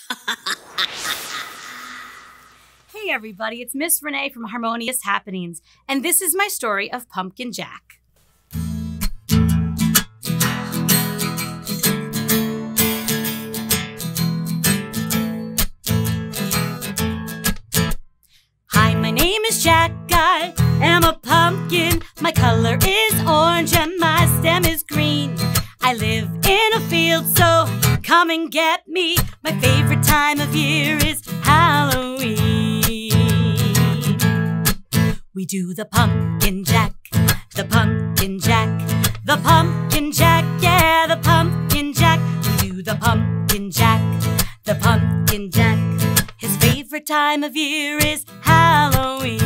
Hey everybody, it's Miss Renee from Harmonious Happenings, and this is my story of Pumpkin Jack. Hi, my name is Jack, I am a pumpkin. My color is orange and my stem is green. I live in a field, so come and get me. My favorite time of year is Halloween. We do the pumpkin jack, the pumpkin jack, the pumpkin jack, yeah, the pumpkin jack. We do the pumpkin jack, the pumpkin jack. His favorite time of year is Halloween.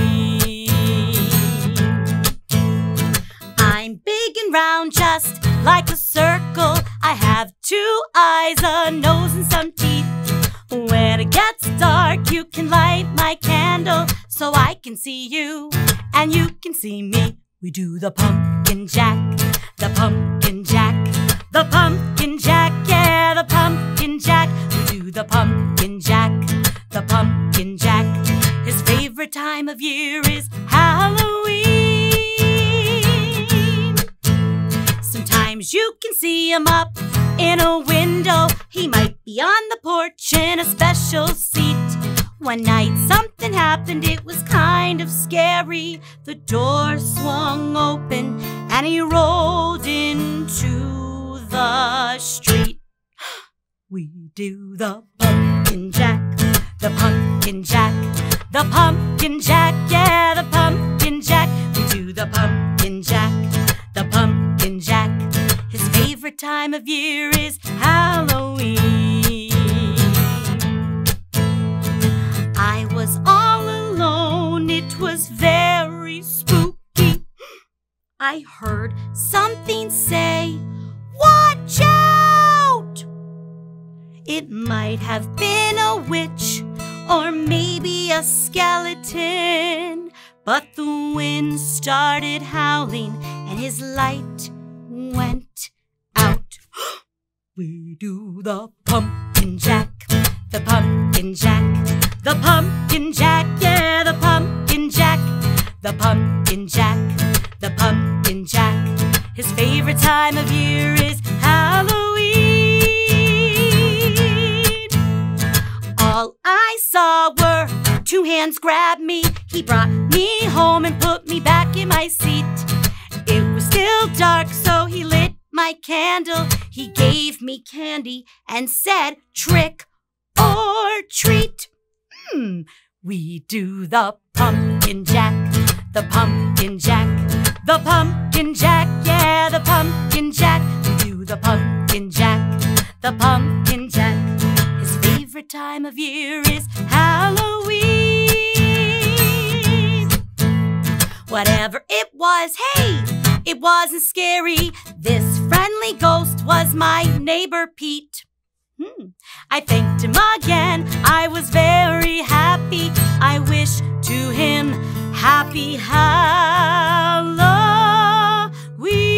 I'm big and round, just like a circle. I have 2 eyes, a nose, and some teeth. When it gets dark, you can light my candle so I can see you and you can see me. We do the pumpkin jack, the pumpkin jack, the pumpkin jack, yeah, the pumpkin jack. We do the pumpkin jack, the pumpkin jack. His favorite time of year is Halloween. Sometimes you can see him up in a window. He might be on the porch in a special seat. One night something happened, it was kind of scary. The door swung open and he rolled into the street. We do the pumpkin jack, the pumpkin jack, the pumpkin jack, yeah, the pumpkin jack. We do the pumpkin jack, the pumpkin jack. His favorite time of year is Halloween. I was all alone, it was very spooky. I heard something say, "Watch out!" It might have been a witch or maybe a skeleton, but the wind started howling and his light went out. We do the pumpkin jack, the pumpkin jack, the pumpkin jack, yeah, the pumpkin jack, the pumpkin jack, the pumpkin jack. His favorite time of year is Halloween. All I saw were 2 hands grab me. He brought me home and put me back in my seat. It was still dark, so he lit my candle. He gave me candy and said, "Trick or treat." We do the pumpkin jack, the pumpkin jack, the pumpkin jack, yeah, the pumpkin jack. We do the pumpkin jack, the pumpkin jack. His favorite time of year is Halloween. Whatever it was, hey, it wasn't scary. This friendly ghost was my neighbor Pete. I thanked him again, I was very happy. I wish to him happy Halloween.